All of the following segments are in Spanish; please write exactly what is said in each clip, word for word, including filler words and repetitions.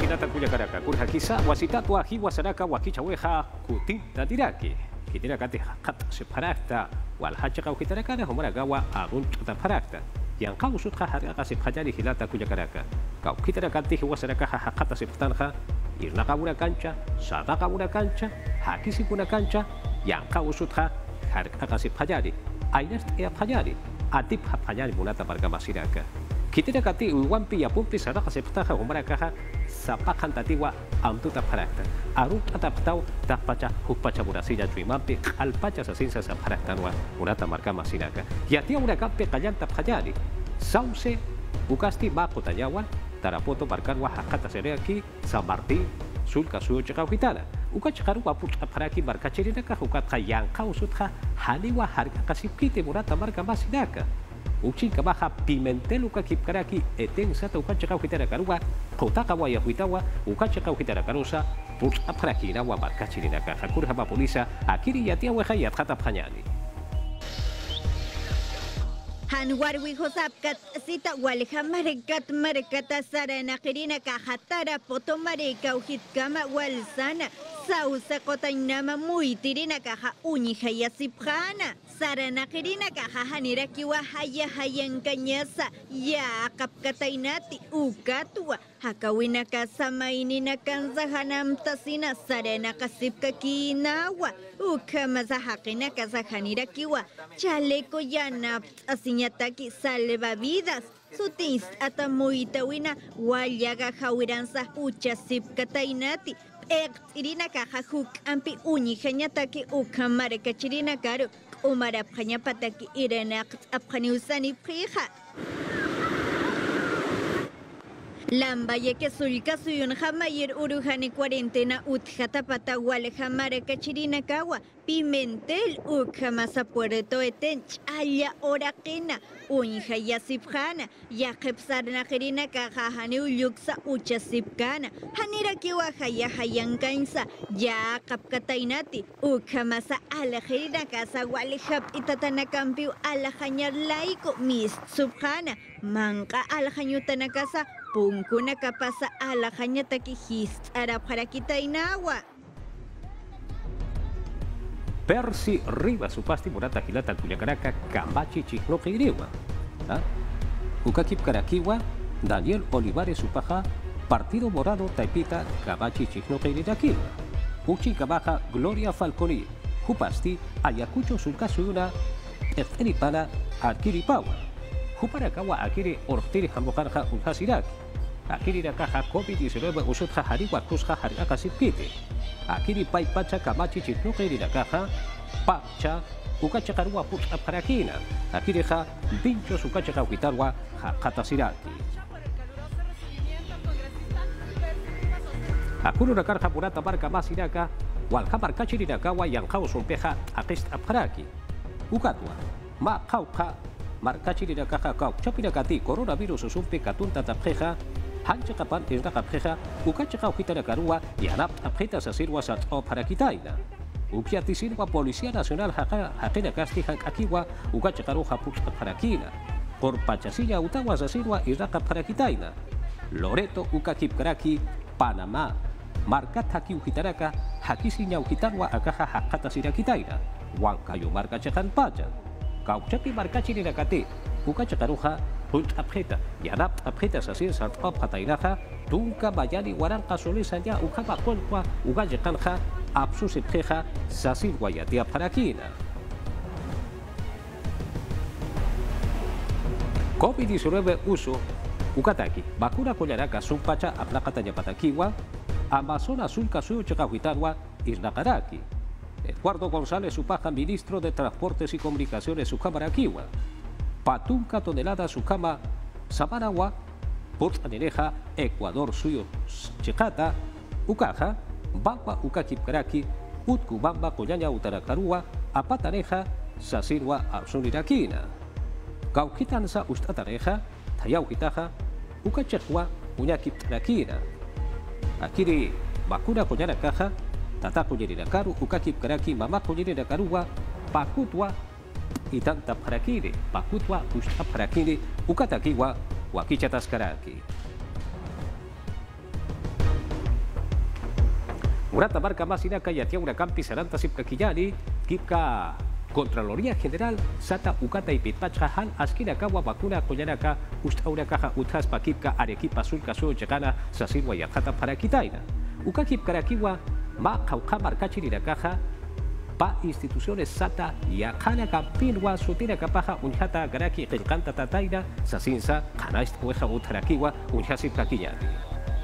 hilata kuyakaraka kurha kisa wasitatu ahiwa saraka wakicha weha kutinta diraki kitira kati kat separakta wal haja kau kitaraka na homaragawa agun ta parakta yang kau sutha harga kasih hajari hilata kuyakaraka kau kitira kati hiwa saraka hakata septanha irna kabura kanca sada kabura kanca hakisi kuna kanca yang kau sutha harga kasih hajari ainas ya hajari atip hajari munata marga masiraka kitira kati uwampi ya pumpi sada kasih ptaha homaragaha sapakan tatiwa amtu taparakta arut ataptau tapacha hupacha burasilla juimampi alpacha sasinsa saparaktanwa unata marka masinaka yatia una kampe kallan tapjari sauce ukasti bako tayawan tarapoto markanwa hakata sereaki San Martín sulka suyo chakawitana uka chakaru aput aparaki marka chirinaka hukat kayang kausutha haliwa harga kasipkite murata marka masinaka Uchin kabaja pimentel uka kipkaraki eten sata uka chakau hitara karua kota kawa ya huitawa uka chakau hitara karusa put aparaki na wa marka chirina ka hakur haba polisa akiri yatia weha yat hata phanyani Hanwar wihosapkat sita walha marekat marekata sarana kirina ka hatara poto mareka uhit kama walsana sausa kotainama muitirina ka ha uñi haya sipkhana sarana kirina ka ha hanira kiwa haya hayan kanyasa ya kapkatainati ukatwa hakawina ka samainina kanza hanam tasina sarana kasipka kinawa ukama zahakina ka zahanira kiwa chaleco yana asinyataki salvavidas sutins atamuitawina walyaga hawiranza ucha sipkatainati Irina kaha huk ampi uñi hanyataki ukamare kachirina karu umara phanyapataki irena apkhani usani prija Lamba yeke sulka suyun hamayir uruhani cuarentena utjata patawale hamare kachirina kawa pimentel ukamasa puerto etench aya orakina unja yasipjana yakepsarna jerina kahahani uyuksa uchasipkana hanira kiwa haya hayankainsa ya kapkatainati ukamasa ala jerina kasa walihap itatana kampiu ala hanyar laiko mis subhana manka ala hanyutana kasa Pungkuna kapasa ala hanya taki his arab harakita inawa. Persi riba supasti murata hilata kuyakaraka kambachi chikno kiriwa. Ukakip karakiwa Daniel Olivares Supaja Partido Morado Taipita Kambachi chikno kirirakiwa. Uchi kabaja Gloria Falconi Hupasti Ayacucho Sulkasuna Efenipana Akiripawa. Huparakawa akiri ortiri hambokarja unhasiraki. Akiri rakaja COVID diecinueve usutja hariwa kusja harika sipkite. Akiri pai pacha kamachi chitnuke rakaja pacha ukachakarua pus aparakina. Akiri ja pincho sukachaka ukitarwa hakata siraki. Akuru rakarja purata barka masiraka walhamar kachiri rakawa yang kau sumpeja akist aparaki. Ukatwa ma kauka marka chirina kaja kau chapina kati coronavirus usumpe katunta tapjeja hancha kapan isna kapjeja ukacha kau hitana karua yanap tapjeta sasirwa sat o para kitaina ukiati sirwa Policía Nacional haja hajena kasti akiwa ukacha karu hapux para kina por pachasilla utawa sasirwa isna para kitaina Loreto ukakip karaki Panamá marka taki uhitaraka hakisinya uhitarwa akaja hakata sira kitaina wankayo marka chakan pacha Kauchapi marka chirina kate, uka chakaruja, punt abjeta, yanap abjeta sasir sartop hatainaja, tunka bayani waran kasolesa ya uka bakolkwa, uka yakanja, absus ebjeja, sasir guayatia parakina. COVID diecinueve uso, ukataki, bakura kolaraka sumpacha aplakata yapatakiwa, Amazonas sulka suyo chakahuitarwa, isnakaraki. Eduardo González Supaja, ministro de Transportes y Comunicaciones, Sucámara Kiwa. Patunca tonelada Sucama, Samaragua, Port Anereja, Ecuador suyo Checata, Ucaja, Bamba Ucakipkaraki, Utcubamba, Coyaña, Utaracarua, Apatareja, Sasirwa, Absunirakina. Cauquitanza, Ustatareja, Tayauquitaja, Ucachecua, Uñakiprakina. Akiri, Bakura, Coyana Caja, Tata kunyerina karu ukakip karaki mama kunyerina karuwa pakutwa itanta parakiri pakutwa usta parakiri ukatakiwa wakichatas karaki Urata marca más inaka y atia una campi saranta sipka kiyani, kipka Contraloría General Sata Ukata y Pitpacha Han Askina Kawa Bakuna Koyanaka Ustaura Kaja Utaspa Kipka Arequipa Sulka Su Chegana Sasilwa y Ajata para Kitaina. Ukakip Karakiwa Ma Kauka Markachirina Kaja Pa instituciones Sata y Akana Kampinwa Sutina Kapaja Unjata Garaki Encanta Tataina Sasinsa Kanaist Ueja Utarakiwa Unjasip Kakiyani.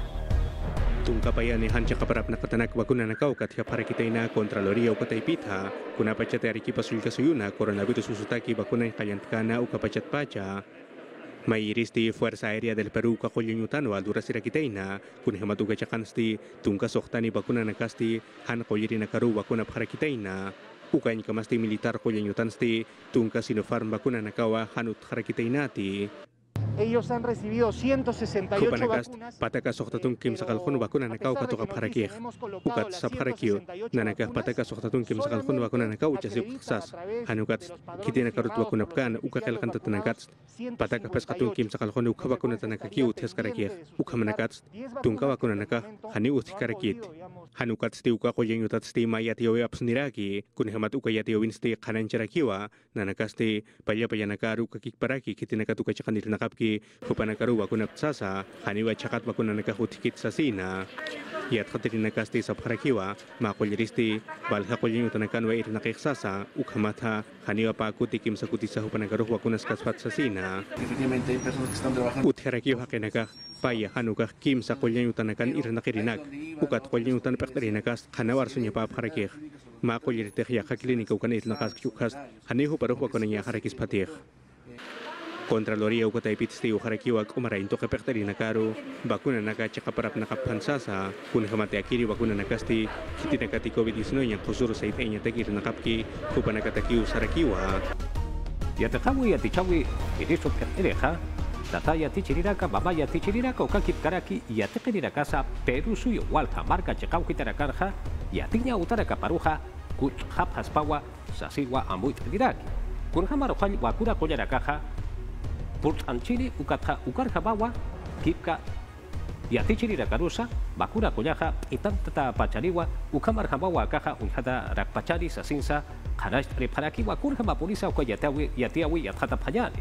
Tungkapayani hancha kaparap na katanak bakuna na kaukat ya para kita ina Contraloría ukataipitha kuna pachat Arequipa sulka suyuna coronavirus usutaki bakuna kayantkana ukapachat pacha Mayiristi Fuerza Aérea del Perú kakolyunyutano aldura sirakitaina kun hematuga chakansti tungka sohtani bakuna na kasti han koyiri na karu bakuna para kitaina ukain kamasti militar kolyunyutansti tungka Sinopharm bakuna na kawa hanut harakitainati. Ellos han recibido ciento sesenta y ocho vacunas. Pataka sohtatun kim sakalkhun bakuna nakau katuka parakih. Ukat sapharakio nanaka pataka sohtatun kim sakalkhun bakuna nakau chasip sas. Hanukat kitina karut bakuna pkan ukakel kanta tanakat. Pataka peskatun kim sakalkhun ukha bakuna tanakaki uthes karakih. Ukhamanakat tunka bakuna naka hani uthi karakit. Hanukat sti uka koyen yutat sti mayatio apsniraki kun hemat ukayatio winsti khanancharakiwa nanakasti paya payanakaru kakik paraki kitina katuka chakanil nakapki Kupanakaru bakuna psasa, haniwa chakat bakuna nakahutikit sa sina. Yat khatirina kasti sa pharakiwa, makulyiristi, balha kulyin utanakanwa irinakiksasa, ukhamata, haniwa pa kutikim sa kutisa hupanakaru bakunas kaspat sa sina. Efectivamente hay personas que están trabajando. Utharakiwa hakinaka, paya hanukah kim sa kulyin utanakan irinakirinak, ukat kulyin utan pektarinakas, hanawar sunya pa pharakih. Makulyiritik ya hakilinika ukan itnakas kyukas, hanihu paruh bakunanya harakis patih. Contraloría ukataipitsti uharakiwak umarainto kepektarina karu bakuna naka chakaparap nakapansasa kun hamate akiri bakuna nakasti kitinakati COVID diecinueve yang khusur sait enya tekir nakapki kupanakataki usarakiwa Yatakawi yatichawi iriso kereja tataya tichiriraka mamaya tichiriraka ukakip karaki yatekiriraka sa Peru suyo walha marka chekau kitarakarja yatinya utaraka paruja kut hap haspawa sasiwa amuit diraki kun hamarohal wakura koyarakaja Port Anchini ukatha ukarja bawa kipka yatichirira karusa bakura koyaja itantata pachariwa ukamar bawa kaja unjada rakpachari sasinsa kharash reparaki wakurja mapulisa ukayatawi yatiawi yathata phayani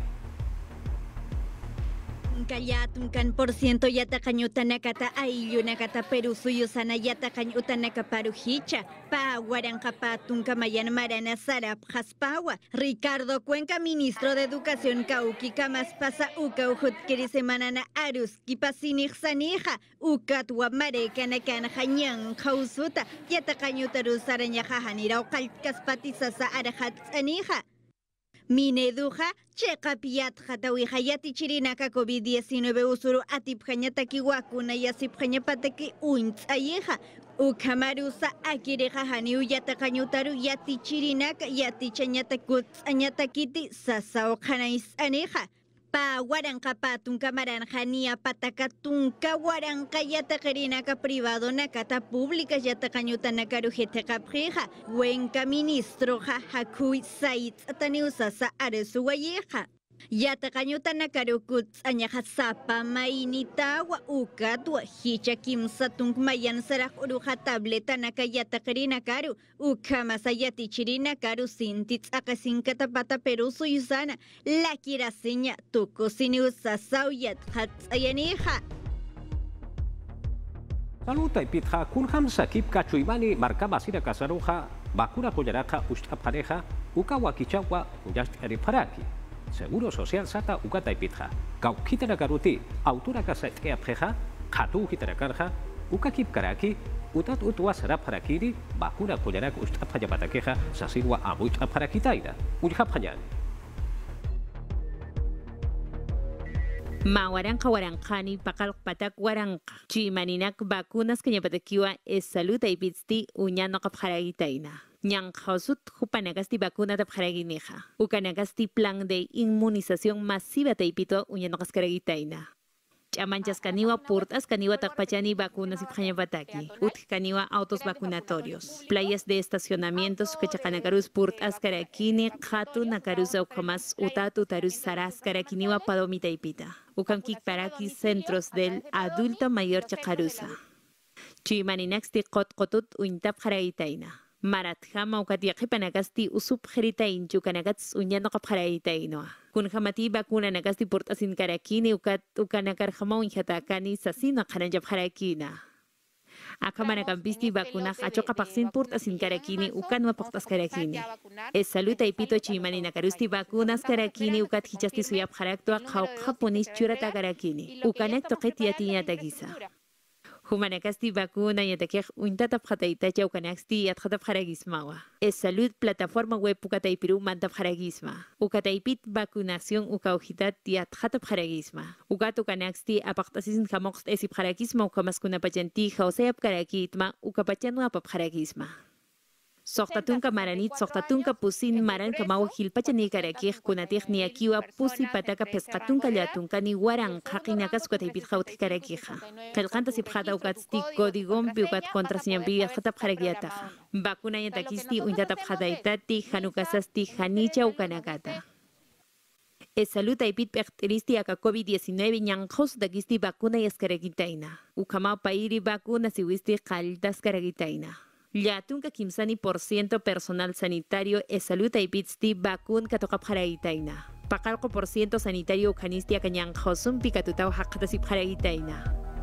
Kayatunkan por ciento yatakañuta nakata ayllu nakata Perú suyo sana yatakañuta nakaparu hicha pa guarankapa tunka mayan marana sarap haspawa Ricardo Cuenca ministro de Educación kauki kamas pasa uka ujutkiri semanana arus kipasini sanija ukat wa mareka nakan hanyang kausuta yatakañuta rusaranya hahanira ukalkaspati sasa arahat sanija Mineduja, Chekapiat, Hatawiha, Yatichirinaka, COVID diecinueve, Usuru, Atipjañataki, Wakuna, Yasipjañapateki, Untz, Ayeja, Ukamarusa, Akireja, Haniu, Yatakanyutaru, Yatichirinaka, Yatichañatakutz, Añatakiti, Sasao, Hanais, Aneja. Pa Guarankapa, Tunka Maranjania, Pataka, Tunka, Guaranka, Yatacarinaka, privado, Nakata, pública, Yatacanyuta, Nakaru, Jetekaprija, Huenca, ministro, Jajakui, Saitz, Ataniusa, Aresu, Guayeja. Yatacanyuta, Nakaru, Kutz, Añaja, Zapa, Mainitawa, Ukatwa, Hicha, Kimsa, Tunk, Mayan, Saraj, Uruja, Tableta, Naka, Yatacarina, Karu, Ukamasa, Yatichirina, Karu, Sintitz, Akasinka, Tapata, Perú, Suyusana, La Kiraseña, Tuco, Siniusa, Sauyat, Hatz, Ayaneja. Saluta y pitja kun hamsa kip kachuimani markaba sira kasaruja bakura koyaraka usta pareja ukawa kichawa uyast eriparaki. Seguro Social Sata Ukata y Pitja. Kau kitara karuti, autora kasa tea preja, katu kitara karja, ukakip karaki, utat utua serap parakiri, bakura koyarak ustapa yapatakeja, sasirwa amuit parakitaida, ujapanyani. Ma waranka warankani pakal patak waranka. Chimaninak vacunas que nyapatakiwa es salud y pitsti uñano kapharagitaina. Nyang hausut hupanagasti vacuna de pharaginiha. Ukanagasti plan de inmunización masiva taipito uñano kaskaragitaina. Chamanchas caniwa purtas caniwa takpachani vacunas y panyapataki. Ut caniwa autos vacunatorios. Playas de estacionamientos que chacanacarus purtas karakini khatu nakarusa ukamas utatu tarus saras karakiniwa padomita ipita. Ukankik paraki centros del adulto mayor chacarusa. Chimaninaxti qotqotut uintap jaragitaina. Maratjama ukatiaqipanakasti usup jeritain chukanakats uñano qapjaragitainoa. Kun jamati bakuna nakasti portasin karakini ukat ukanakarjama unjatakani sasino qaranjap jarakina. Akamanakамписти vacunaj achokapaqsin portasin karakini ukanwa portas karakini. Es salud aipito chimaninacarusti vacunas karakini ukat hichasti suyap jaraktua qawqapunis churata karakini. Ukanek toqeti atiñatagisa. Humanakasti vacuna yatakej uintata pjataitacha ukanaksti atjata pjaragismawa. Es salud plataforma web ukataipiru manta pjaragisma. Ukataipit vacunación ukaujitat yatjata pjaragisma. Ukat ukanaksti apaqtasin jamoxt esi pjaragisma ukamaskuna pachanti jausayap karakitma ukapachanwa pjaragisma. Soqtatunka maranit soqtatunka pusin maran kamawa hilpachani karakij kunatij niakiwa pusi pataka pesqatunka llatunka ni waran qaqinakas ukataipit qawtij karakija. Qelqanta sipjata ukatsti códigompi ukat contraseñampi atjata pjarakiyataja. Vacuna yatakisti uintata pjataitati hanukasasti hanicha ukanakata. Es salud aipit pecteristi aka COVID diecinueve ñanjos dakisti vacuna yaskarakitaina. Ukamao pairi vacuna siwisti qaltas karakitaina. Llatunka kimsani por ciento personal sanitario es salud aipitsti vacun katokapjaragitaina. Paqalqo por ciento sanitario ukanisti akañanjosum pikatutaw haqatasip jaragitaina.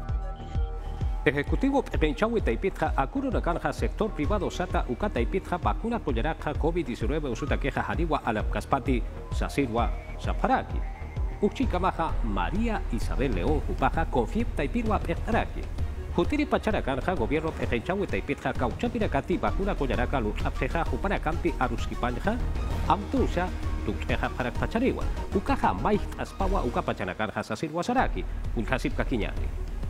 Ejecutivo Penchawi Taipitja Akuro Kanja sector privado Sata Ukata Ipitja vacuna Collaraja COVID diecinueve Usuta Queja Haniwa Alapkaspati Sasirwa Saparaki. Uchikamaja María Isabel León Upaja Confiep Taipirwa Pechtaraki. Jutiri Pacharacanja, gobierno Pejenchawi Taipitja, Cauchapirakati, vacuna Collaraca, Luxapjeja, Jupanacampi, Aruskipanja, Amtusha, Luxeja Parakpachariwa, Ukaja, Maicht Aspawa, Ukapachanacanja, Sasirwa Saraki, Unkasip Kakiñani.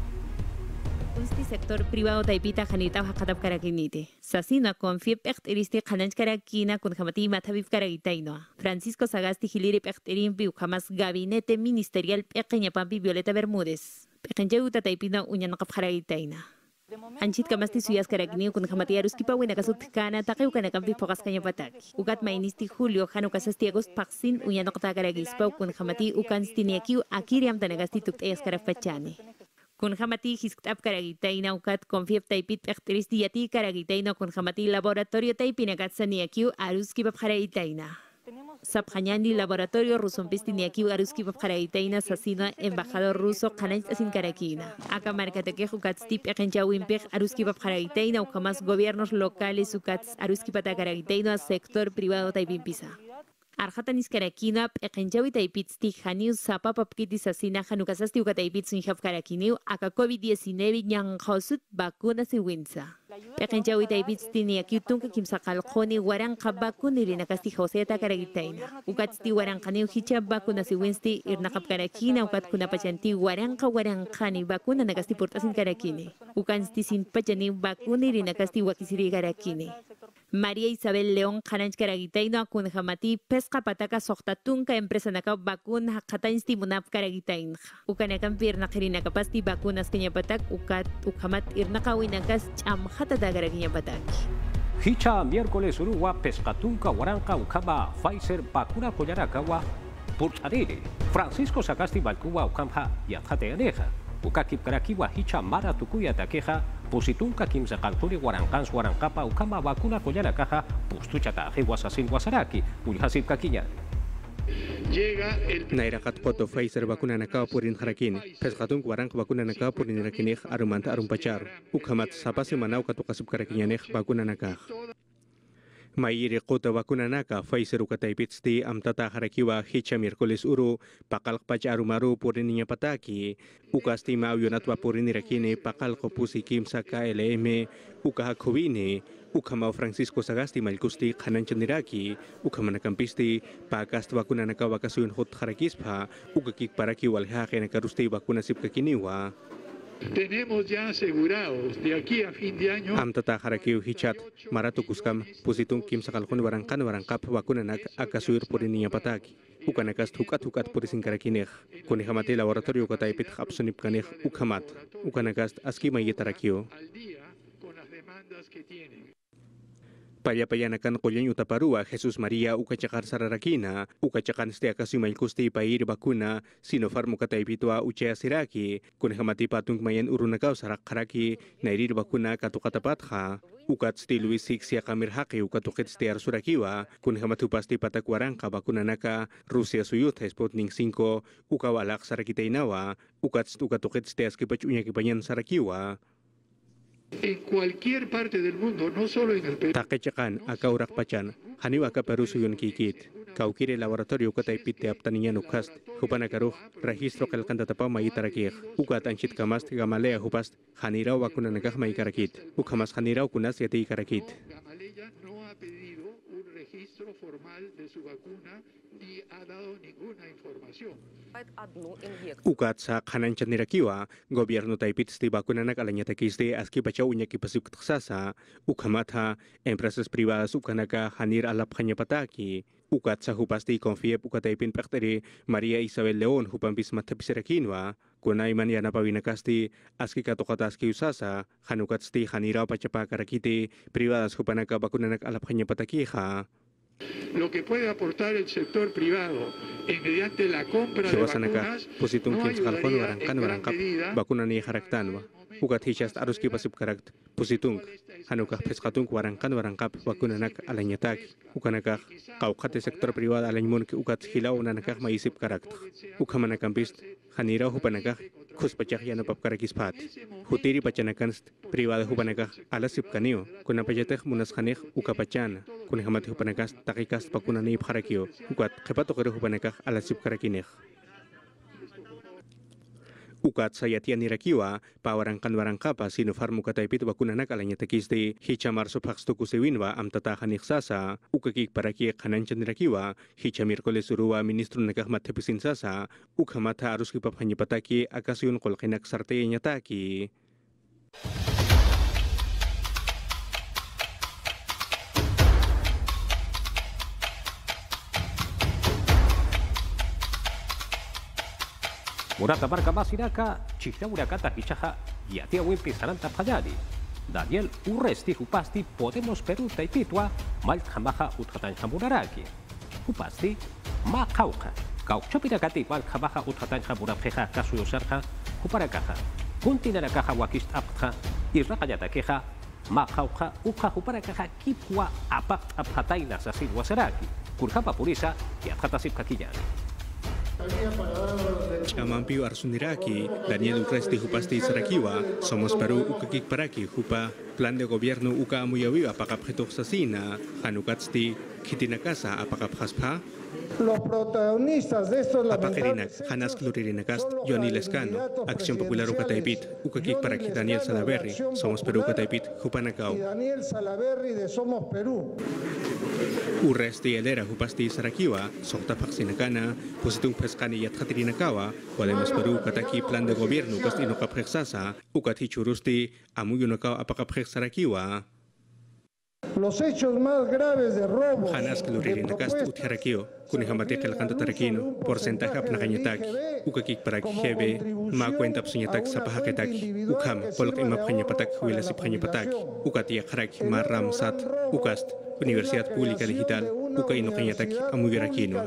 Unsti sector privado taipita janita hakatap karakinite. Sasina confie pechteristi hananch karakina kun hamati matavif karagitaino. Francisco Sagasti Hiliri pechterin piu jamás gabinete ministerial pequeñapampi Violeta Bermúdez. Pequeñauta taipina uñan kapjaragitaina. Anchit kamasti suyas karakini kun hamati aruskipa wina kasut kana takeu kana kampi pokas kanya pataki. Ukat mainisti Julio hanu kasasti agost paksin uñan nokta karagispa kun hamati ukansti niakiu akiriam tanagasti tukt eyas karafachani. Kun hamati hiskap karagitaina ukat confiep taipit pecteristi yati karagitaina kun hamati laboratorio taipinagatsa niakiu aruski papjaragitaina. Sabjanyani laboratorio rusompisti niakiu aruski papjaragitaina sasino embajador ruso kanais asin karakina. Aka markatekej ukats tip ekenchawinpej aruski papjaragitaina ukamas gobiernos locales ukats aruski patakaragitaina sector privado taipimpisa. Arjatanis karakina pekenchawi taipitsti haniu sapa papkitis asina hanukasasti ukataipitsun haf karakiniu aka COVID diecinueve ñanjosut vacuna siwinsa. Pekenchawi taipitsti niakiutunka kimsaqalqoni waranqa vacuna irinakasti joseta karagitaina. Ukatsti waranqaniu hicha vacuna siwinsti irnaqap karakina ukat kunapachanti waranqa waranqani vacuna nakasti portasin karakini. Ukansti sinpachani vacuna irinakasti wakisiri karakini. María Isabel León Hananch Karagitaino kun hamati pesca pataka sohtatunka empresa naka vacuna hakatansti munap karagitainja. Ukanakan pirna kirina kapasti vacunas kenya patak ukat ukamat irnaka winakas chamjata da karaginya patak. Hicha miércoles Uruguay pescatunka waranka ukama Pfizer vacuna Collaracawa Purcharere. Francisco Sagasti Balcuba ukamha yatjate aneja. Ukakip karakiwa hicha mara tukuya takeja. Positunka kimsa kalturi warankans warankapa ukama vacuna Collaracaja pustuchata hewasasin wasaraki ulhasip kakiña. Naira katpoto Pfizer vacuna nakao purin harakini. Pesqatun warank vacuna nakao purin rakinej arumanta arumpachar. Ukamat sapasi manau katukasip karakiñanej vacuna nakaj. Mayiri kota vacuna naka Pfizer ukataipitsti amtata harakiwa hicha miércoles uru pakalqpach arumaru purin niña pataki ukasti mauyonatwa purin irakini pakalqo pusi kimsa K L M ukaha kovini ukama Francisco Sagasti malkusti kananchaniraki ukamanakampisti pakast vacuna naka vakasuyun hot harakispa ukakik paraki walhaje nakarusti vacuna sipkakiniwa. Tenemos ya asegurados de aquí a fin de año. Amtata harakiu hichat maratu kuskam pusitun kim sakalkon warankan warankap vacunanak akasuir purin niña pataki. Ukanakas hukat hukat purisin karakinej. Kuni hamati laboratorio kataipit hapsunip kanej ukamat. Ukanakas aski mayitarakio. Payapayanakan Kolyan Utaparua, Jesús María Ukachakar Sararakina, Ukachakan Steakasi Mailkusti Pair Bakuna, Sinopharm Ukataipitua Uchea Siraki, Kunhamati Patung Mayan Urunakau Sarakharaki, Nairir Bakuna Katukatapatha, Ukatsti Luis Sixia Kamirhaki, Ukatukit Stear Surakiwa, Kunhamatupasti Patakwaranka Bakunanaka, Rusia Suyut, Sputnik cinco, Ukawalak Sarakiteinawa, Ukats Ukatukit Steas Kipachunya Kipayan Sarakiwa. En cualquier parte del mundo, no solo en el Perú. Takechakan, akaurak pachan, haniwa ka Peru suyon kikit. Kaukire laboratorio kataipit te aptanian ukast, hupanakaruh, registro kalkantatapa maitarakir. Ukat anchit kamast gamalea hupast, hanirao wakunanagah maikarakit. Ukamas hanirao kunas yati ikarakit. Gamaleya no ha pedido un registro formal de su vacuna ni ha dado ninguna información. Ukat sa kananchan nirakiwa, gobierno taipit sti bakunanak alanyatakiste aski bacha unyaki pasuk taksasa, ukamata, empresas privadas ukanaka hanir alap kanyapataki. Ukat sa hupasti konfiep ukataipin pekteri Maria Isabel León hupampis matapisirakinwa, kunay man yana pawinakasti aski katokataski usasa, hanukatsti haniraw pachapa karakiti, privadas hupanaka bakunanak alap kanyapatakiha. Lo que puede aportar el sector privado en mediante la compra de vacunas positung no kim sakal kon ayudaría warangkan en gran warangkap medida bakuna ni haraktanwa ugat hishast aruski pasip karakt positung hanukah peskatung warangkan warangkap bakuna nak alanyatak ukanakah kaukate sektor privado alanymun ki ugat hilaw nanakah maisip karakt ukamanakampist hanira hupanakah kus pachak yana pap karakispat hutiri pachanakan privado hupanakah alasip kanio kuna pachateh munas khanih ukapachan kuna hamat hupanakas takikas bakuna ni harakio ugat kepato kere hupanakah alasip karakinih. Ukat sayatian nirakiwa, pawarangkan warangkapa Sinopharm ukataipit bakunanak alanyatakiste, hichamar supakstuku sewinwa am tatahan iksasa, ukakik paraki kananchan nirakiwa, hicha Mirkoles urua ministro nakah matepisin sasa, ukamata arus kipapanyapataki akasyun kolkinak sarte nyataki. Murata marca masiraka, chichaura kata hichaja, yatia wimpi saranta payari. Daniel Urresti hupasti Podemos Perú taipitwa, mal jamaja utratan jamuraraki. Hupasti, ma kauka. Kauchopirakati mal jamaja utratan jamurapjeja kasu yosarja, huparakaja. Kuntinarakaja wakist apja, irrakayata queja, ma kauka, uka huparakaja kipwa apak apjataina sasil wasaraki. Kurjapa purisa, y apjatasip kakillani. Chamampiu Arsuniraki, Daniel Urresti Hupasti Sarakiwa, Somos Perú Ukakik Paraki, Hupa, Plan de Gobierno Uka Amuyawi Apakapjetok Sasina, Hanukatsti, Kitinakasa Apakapjaspa. Los protagonistas de estos Apakerinak, Hanas Cluririnakast, Johnny Lescano, Acción Popular Ukataipit, Ukakik Paraki, Daniel Salaverry, Somos Perú Ukataipit, Hupanakau. Daniel Salaverry de Somos Perú. Urresti Elera Hupasti Sarakiwa, Sokta Paksinakana, Positung Pescani Yatjatirinakawa, Podemos Perú Kataki Plan de Gobierno Kastino Kaprexasa, Ukati Churusti, Amuyunakao Apakaprex Sarakiwa. Los hechos más graves de robo. Hanas Cluririnakast Utjarakio, Kunihamate Kalkanta Tarakino, Porcentaje Apnakanyataki, Ukakik Paraki Hebe, Ma Cuenta Psunyatak Sapahaketaki, Ukam, Polk Imaphanyapatak, Huilasiphanyapatak, Ukatia Haraki, Marram Sat, Ukast, Universidad Pública Digital, Uka Inokanyataki, Amuyarakino.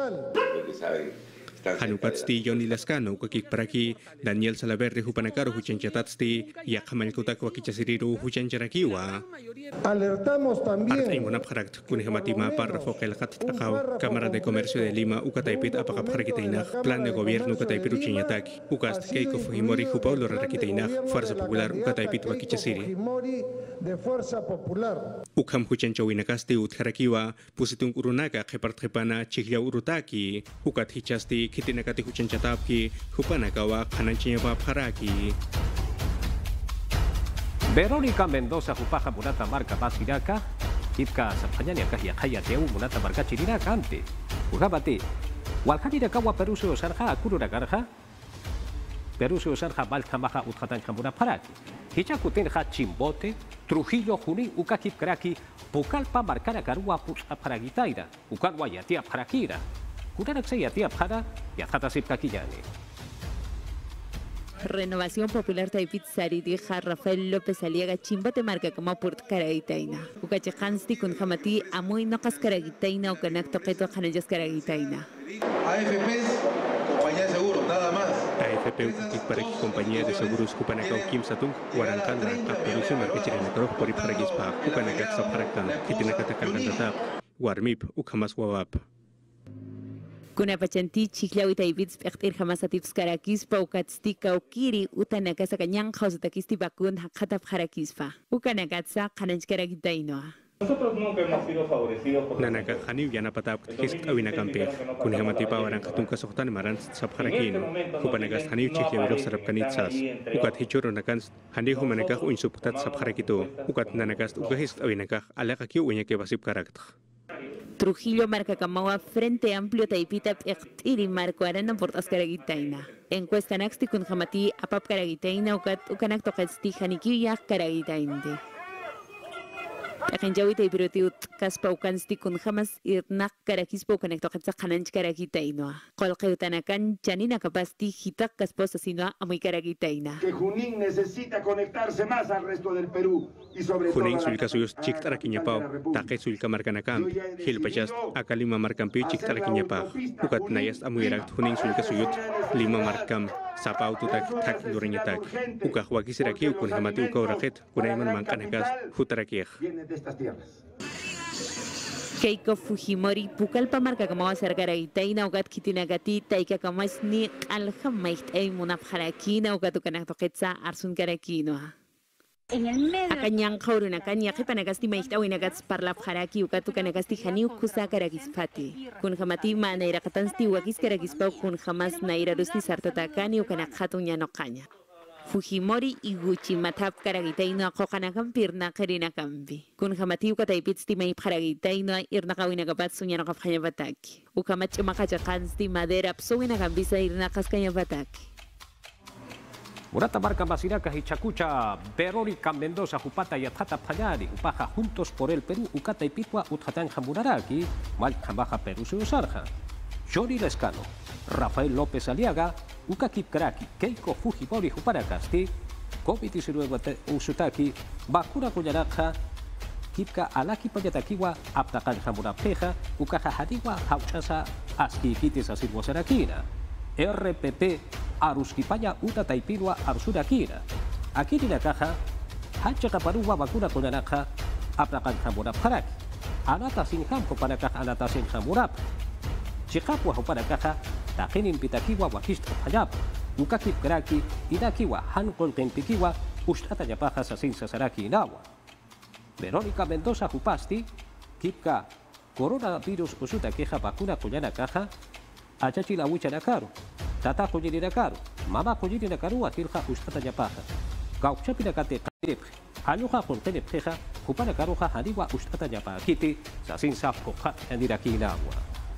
Hanukatsti Johnny Lescano, Ukakik Paraki, Daniel Salaverry Hupanakaro Huchanchatatsti, Yakamalkutak Wakichasiriru Huchancharakiwa. Alertamos también. Arte Ingonapharakt, Kunihamatima Párrafo Kelhatakau, Cámara de Comercio de Lima, Ukataipit Apakapharakiteinaj, Plan de Gobierno Ukataipiru Chiñataki, Ukast Keiko Fujimori Jupaulo Rakiteinaj, Fuerza Popular Ukataipit Wakichasiri. De Fuerza Popular. Ukam Huchanchawinakasti Utjarakiwa, Pusitung Urunaka, Kepartrepana, Chihya Urutaki, Ukat Hichasti, Kitinakati Huchanchatapki, Hupanakawa, Kananchiñapa Paraki. Verónica Mendoza Jupaja Munata Marca Basiraka, Itka Sapanyania Kahia Kaya Teu Munata Marca Chirinaka Ante, Ujabati, Walhadirakawa Peruso Sarja, Kurura Garja, Peruso Sarja Balkamaja Utkatan Hamuna Paraki, Hichakutin Chimbote, Trujillo Juni, Ukakip Kraki, Pucalpa Marcara Karua Pucha Paragitaira, Ukalwa Yatia Parakira, Kurarak Yatia Para, Yahatasip Kakiyani. Renovación Popular Taipit Saridija Rafael López Aliaga Chimbote marca como Purt Caragitaina. Ucachejansti con Jamati Amuy no Cascaragitaina o Canacto Keto Janellas Caragitaina. A F Ps, compañía de seguros, nada más. A F P para compañía de seguros Kupanakau Kim Satung, Guarancana, a producción marquechirena por Iparagispa, Kupanaka Saparakan, Kitinakatakan Tatap, Warmip, Ukamas Wawap. Kuna pachanti chiklawi taibits pektir hamasatifs karakis pa ukatsti kaukiri utanaka sa kanyang kausatakisti bakun hakatap harakispa. Ukanakatsa kananch karagitainoa. Nosotros nunca hemos sido favorecidos por... Nanaka Haniu Yanapatap, Hist Awinakampe, Kunhamatipa Warankatung Kasoktan Maran Sapharakino, Kupanagas Haniu Chikiaviro Sarapkanitsas, Ukat Hichuro Nakans, Handi Humanakah Unsuputat Sapharakito, Ukat Nanagas Ukahist Awinakah, Alakaki Unyake Basip Karakter. Trujillo marca Kamawa Frente Amplio Taipita Ektiri Marco Arena Portas Caragitaina. Encuesta Naxti kun Hamati Apap Caragitaina Ukat Ukanak Tokatsti Hanikiya Caragitainde. Akanjawi Taipirutiut Kaspa Ukansti kun Hamas Irnak Karakispo Ukanak Tokatsa Hananch Caragitainoa. Kolkeutanakan Janina Kapasti Hitak Kasposa Sinoa Amuy Caragitaina. Que Junín necesita conectarse más al resto del Perú. Junin sulka suyos chiktara kinyapau, take sulka markanakam, hilpachas, akalima markampi chiktara kinyapau, ukat nayas amuirak Junin sulka suyut, lima markam, sapau tutak tak durinyatak, ukah wakisiraki ukun hamati uka uraket, kunaiman mankanakas, hutarakieh. Keiko Fujimori Pucallpa marca como va a ser Caragitaina ugat kitinagati taika como es ni alhamait ei munafharakina ugat ukanaktoquetza arsun karakinoa. En el medio. Akanyang kauruna kanya kipanagasti maikta winagats parlap haraki ukatu kanagasti haniu kusa karagispati. Kun hamati ma naira katansti wakis karagispau kun hamas naira rusti sartatakani ukanakhatun yanokanya. Fujimori iguchi matap karagitaino kokanakam pirna karina kambi. Kun hamati ukataipitsti mai karagitaino irna kawinagabat sunyano kafhanya bataki. Ukamach makachakansti madera psuwina kambisa irna kaskanya bataki. Murata marca Basiraca y Chacucha, Verónica Mendoza, Jupata y Atjata Payari, Upaja Juntos por el Perú, Ucata y Pitua, Utjatán Jamuraraki, Malchambaja Perú Suyusarja, Johnny Lescano, Rafael López Aliaga, Ukakip Karaki, Keiko Fujimori, Juparacasti, COVID diecinueve Usutaki, Bakura Kuyaraja, Kipka Alaki Payatakiwa, Aptakan Jamurapeja, Ukaja Hadiwa, Hauchasa, Aski Kitis Asirwasarakina, R P P, Aruskipaya Uta Taipirua Arsurakira. Aquí en la caja, Hacha Caparua Bakura con Naranja, Aplacan Jamurap Harak. Anata sin campo para caja, Anata sin Jamurap. Chikapua para caja, Tajenin Pitakiwa Wakist Hayap, Ukakip Kraki, Idakiwa, Hankol Tempikiwa, Ustata Yapaja Sasin Sasaraki Inawa. Verónica Mendoza Jupasti, Kipka, Coronavirus Usuta Queja Bakuna Kuyana Caja, Achachi la Wicha Nakaru. Tata kujiri nakaru, mama kujiri nakaru atilha ustata yapaja. Kauchapi nakate katepe, haluja con tenepeja, kupana karuja hadiwa ustata yapa kiti, sasin sapko hat endiraki inagua.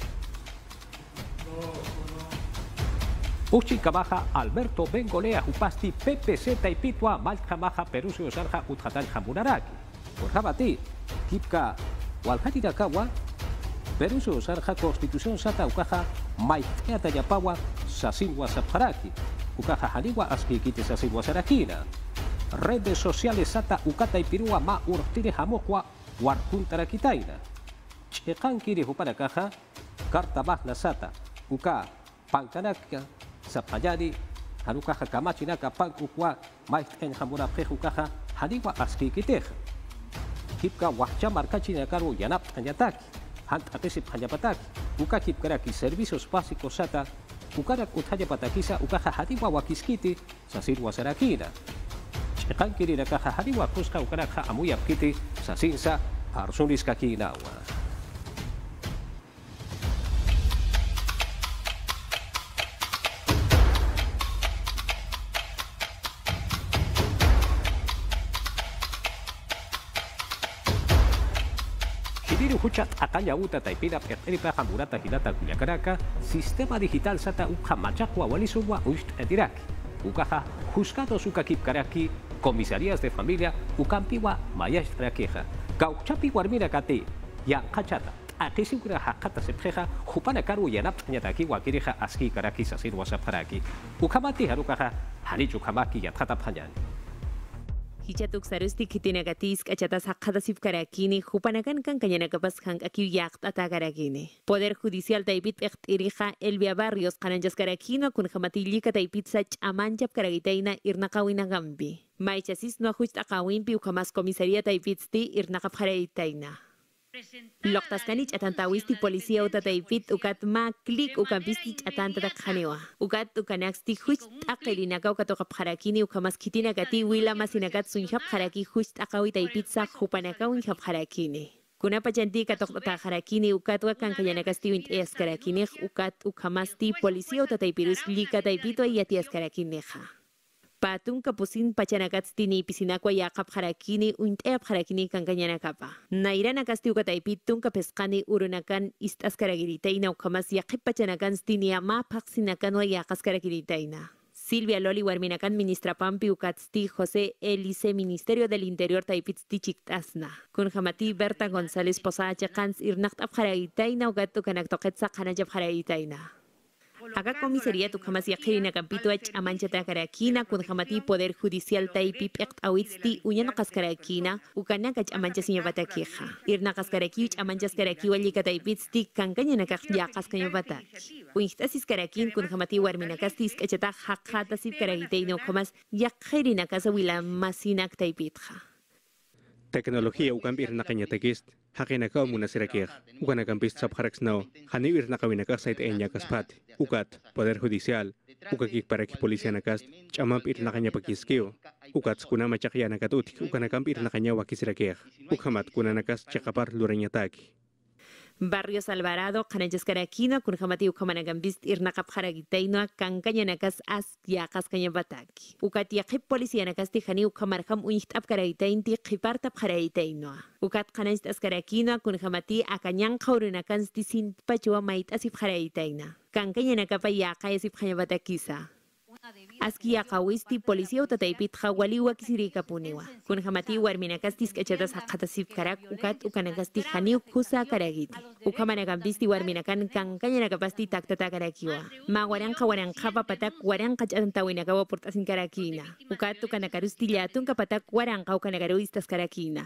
Uchi Kabaja Alberto Bengolea Upasti P P Z y Pitua Malcamaja Perusio Sarja Utjatan Jamuraraki. Por Jabati, Kipka Walhati Nakawa, Perusio Sarja Constitución Sata Ukaja Maitea Tayapawa Sasin Wasapharaki, Ukaja Haniwa Askikiti Sasin Wasarakina. Redes sociales Sata Ukata y Pirua Ma Urtire Hamokwa Warkuntarakitaina. Chekankiri Huparakaja, Carta Bahla Sata, Uka Pankanaka, Sapayari, Hanukaja Kamachinaka Pankukwa, Maiten Hamura Prejukaja, Haniwa Askikiteja. Kipka Wahcha Markachinakaru Yanap Anyataki. Hant Atesip Hanyapataki, Uka Kipkaraki, Servicios Básicos Sata, Ukarak Uthayapatakisa, Ukaja Hadiwa Wakiskiti, Sasir Wasarakina. Chekankiri Nakaja Hadiwa Kuska Ukaraka Amuyapkiti, Sasinsa, Arsunis Kakinawa. Huchat Akanya Uta Taipira Perteripa Hamurata Hilata Culiacaraca, Sistema Digital Sata Uja Machacua Walisugua Uist Edirak, Ukaja Juzgados Ukakip Karaki, Comisarías de Familia, Ukampiwa Mayastra Queja, Gauchapi Warmira Kate, Yankachata, Akisukura Hakata Sepjeja, Jupana Karu Yanap Nyataki Wakirija Aski Karaki Sasir Wasaparaki, Ukamati Harukaja, hanichu kamaki yatata panyani. Hichatuk sarusti kitinagatis kachata sakhatasif karakini hupanakan kan kañanakapas hank aki yaqt atakaragini. Poder Judicial taipit irija Elvia Barrios kananjas karakino kun jamatilika taipit sach amanchap karagitaina irnaqawina gambi. Maichasis no ajucht akawimpi ukamas komisaria taipitsti irnaqap harayitaina. Loktaskanich atantawisti policía utataipit ukat ma klik ukampistich atantatakhanewa. Ukat ukanaxti hucht aqelinaka ukatoqap harakini ukamas kitinakati wila masinakat sunjap haraki hucht aqawi taipitsa hupanaka unjap harakini. Kuna pachanti katoqta harakini ukat wakan kayanakasti wint es karakini ukat ukamasti policía utataipirus lika taipito yati es karakineja. Patun kapusin pachanakatstini pisinakwa yaqap harakini unt'ep harakini kankañanakapa. Nairanakasti ukataipitun kapesqani urunakan istaskaragiritaina ukamas yaqip pachanakanstini ama paqsinakanwa yaqaskaragiritaina. Silvia Loli warminakan ministrapampi ukatsti José Elice Ministerio del Interior taipitsti chiktasna. Kun jamati Berta González Posache kans irnaqtap haragitaina ukat ukanaktoqetsa qanajap haragitaina. Acá comisaría tu jamás yaqirina campito ach amanchata karakina kun jamati Poder Judicial taipip ect awitsti uñano kaskarakina ukanakach amanchas ñabatakija. Irna kaskarakich amanchas karaki wallika taipitsti kankañanakaj yaqas kañabatak. Uñtasis karakin kun jamati warminakastis kachata haqatasip karakiteino jamas yaqirina casa wila masinak taipitja. Teknologia ukampi irnaqañatakist haqinaka munasirakej ukanakampist sabjaraksnao hani irnaqawinakaj sait eñakaspat ukat Poder Judicial ukakik paraki policianakas chamamp irnaqañapakiskio ukat kuna machaqyanakat utik ukanakamp irnaqaña wakisirakej ukamat kunanakas chaqapar lurañataki. Barrios Alvarado, Cananjas Karakino, Kunjamati Ukamanagambist, Irnakap Haragitaino, Kankañanakas As Yakas Kañabataki. Ukat Yakip Policianakas Tijani Ukamarham Unitap Karagitainti, Kipartap Haragitaino. Ukat Cananjas Karakino, Kunjamati Akañan Kaurunakans Tisin Pachua Mait Asip Haragitaina. Kankañanakapa Yaka Asip Kañabatakisa. Aski yaqawisti policía utataipit hawali wakisirika puniwa. Kun hamati warminakastis kachatas haqatasip karak ukat ukanakasti haniuk kusa karagiti. Ukamanakampisti warminakan kankañanakapasti taktata karakiwa. Ma waranqa waranqapa patak waranqa ch'antawinakawa portasin karakina. Ukat ukanakarusti llatun kapatak waranqa ukanakaruistas karakina.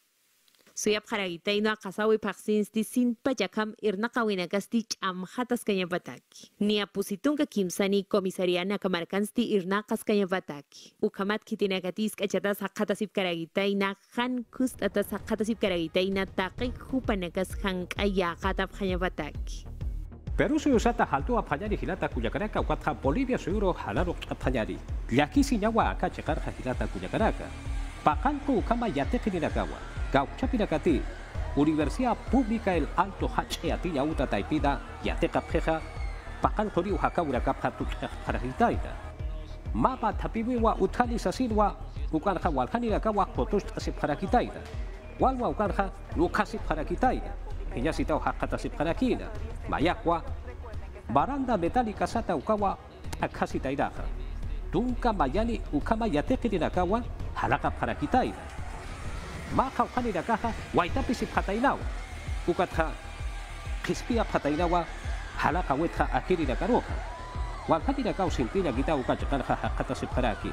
Suyap haragitaino akasawi paksinsti sin pachakam irnaqawinakasti ch'amjatas kañapataki. Ni apusitunka kimsani komisariana kamarkansti irnaqas kañapataki. Ukamat kitinakatis kachatas haqatasip karagitaina han kustatas haqatasip karagitaina taqi hupanakas hank'ayaqatap kañapataki. Perú se usata haltu apanyari hilata kuyakaraka ukatha Bolivia suyuro halaro apanyari. Llakisi ñawa aka chekarja hilata kuyakaraka. Pakanku ukama yateqinirakawa. Gauchapinakati, Universidad Pública El Alto Hache Atilla Uta Taipida, Yateca Peja, Pacan Toriu Hakaura Kapha Paragitaita. Mapa Tapiwa Utali Sasilwa, Ukanha Walhanira Kawa Potust Asip Parakitaita. Walwa Ukanha, Lucasi Parakitaita. Iñasitao Hakatasi Parakina, Mayakwa, Baranda Metálica Sata Ukawa, Akasitairaja. Tunka Mayani Ukama Yateqinakawa, Halaka Parakitaita. Maka ukani da kaha waitapi si patainawa ukatha kispia patainawa halaka wetha akiri da karoha wakati da kau simpina kita ukachakarha hakata si paraki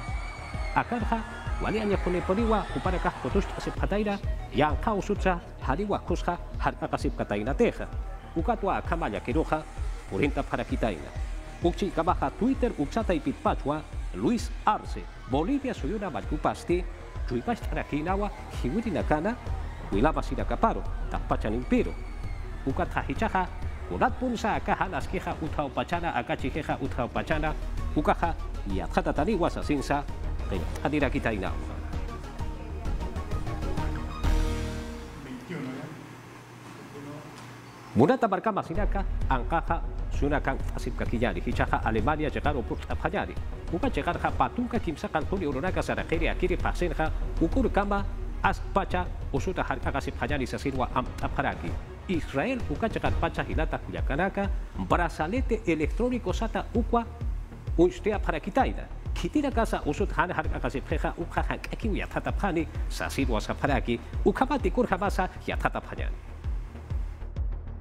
akarha wali anya pone poniwa upara kah potust si pataina yang kau sutsa haliwa kusha harka si pataina teja ukatwa kamaya kiroha urinta para kitaina ukchi kabaha Twitter uksata ipitpachwa Luis Arce Bolivia suyuna balcupasti Chuipas Tarakinawa, Hiwitinakana, Wilabasida Caparo, Tapachan Impero, Ukatha Hichaha, Urat Punsa, Akaha, Askeja, Utao Pachana, Akachijeja, Utao Pachana, Ukaha, y Athatatani was a sinsa, Adira Kitaina. Munata Barkama Sinaka, Ankaja, Sunakan, Asipkakiyani, Hichaha, Alemania, llegaron por Tapayari. Uka chegarja patunka kimsa kantoni urunaka sarakeri akiri pasenja ukurukamba aspacha usuta harkaga sipjayani sasirwa am aparaki. Israel uka chegar pacha hilata kuyakanaka brazalete electrónico sata ukwa unstea para kitaida. Kitira casa usut han harkaga sipjeja ukha hankaki uyatata pani sasirwa saparaki ukamati kurjabasa yatata payani.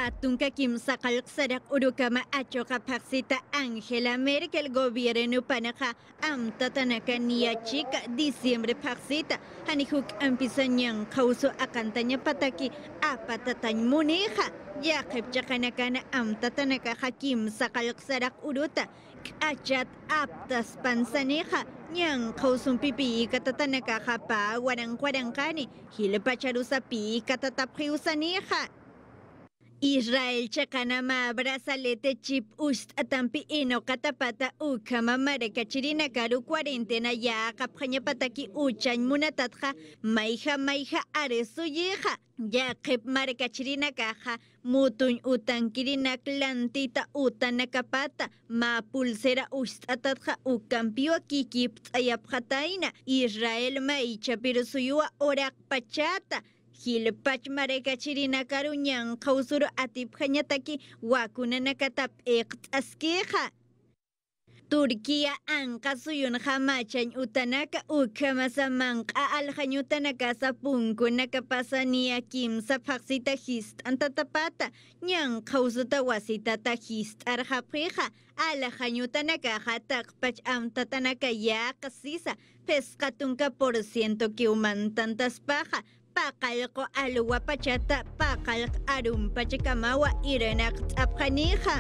Katunka Kim Sakalk Sarak Urukama Achoka Paxita Angela Merkel gobierno Panaja Amta Tanaka Niachika diciembre Paxita Hanihuk Ampisanyang Kauso Akantanya Pataki Apatatan Muneja Yakep Chakanakana Amta Tanaka Hakim Sakalk Sarak Uruta Achat Aptas Pansaneja Nyang Kausum Pipi Katatanaka Hapa Warang Warangkani Hilepacharusa Pi Katatapriusaneja Israel chakanama brazalete chip ust atampi ino katapata ukama mareka chirina karu cuarentena ya kapkhanya pataki uchan munatatja maija maija aresu yeja ya kep mareka chirina kaja mutun utan kirina klantita utan kapata ma pulsera ust atatja ukampio kikip ayapjataina Israel maicha pirusuyua orak pachata Hilpach mareka chirina karunyang kausuro atip kanyataki wakuna nakatap ekt askeja. Turquía anka suyun hamachan utanaka ukamasa manka alhanyutanaka sa punko nakapasa niya kim sa paksita hist antatapata nyang kausuta wasita ta hist arhapreja alhanyutanaka hatak pach am tatanaka ya kasisa pescatunka por ciento que umantantas paja Pakalko alwa pachata, pakalk arum pachikamawa irenak tapjanija.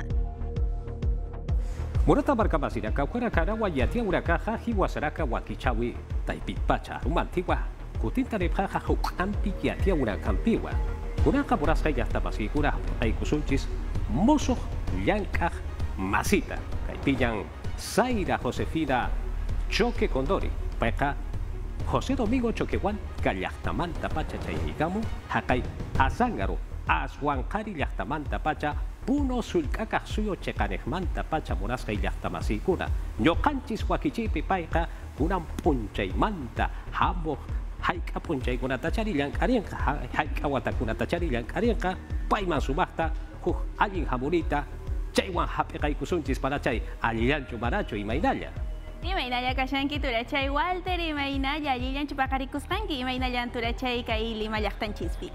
Murata barcamasiraka, Huaracarawa, Yatia Urakaja, Hiwasaraka, Wakichawi, Taipipacha, Rumantigua, Kutinta de Paja, Hukampi, Yatia Urakampiwa, Uraka Borasca Yastapasigura, Aikusunchis, Mozo, Yankaj, Masita, Caipillan, Zaira Josefina, Choque Condori, Peja. José Domingo Choquehuan, Callachtamanta Pacha Chayikamu, Hakai, Azangaro, Ashuancari Yachtamanta Pacha, Puno Sulcaca Suyo Checanejmanta Pacha Morasca y Yachtamasicura, Yocanchis Huaquichipi Paika, Punan Punchay Manta, Hamo, Haika Punchay Gunatachari Yankarienka, Haika Watakunatachari Yankarienka, Paiman Subasta, Huj Alin Hamurita, Chaywan Hapeka y Kusunchis Parachay, Aliancho Maracho y Mainaya. Imaynaya kashanki turachay Walter, imaynaya Lilian chupakarikusqanki, imaynallan turachay kay Lima llaqtanchispi.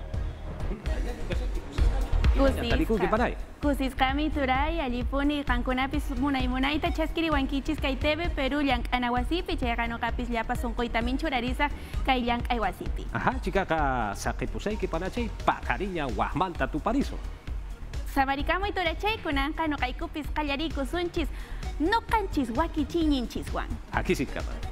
Kusisqami turay allipuni qankunapis munay munayta chaskiriwankichis kay T V Perú llank'ana wasipi chayqa nuqapis llapa sunquytamin churarisaq kay llank'ay wasipi. Ajá, chikaqa saqipusayki panachay paqariña waqmanta tupariso. Samaricamo y turachay kunanqa nuqaykupis qallarikusunchis nuqanchis wakichiñinchiswan. Aquí sí, cama.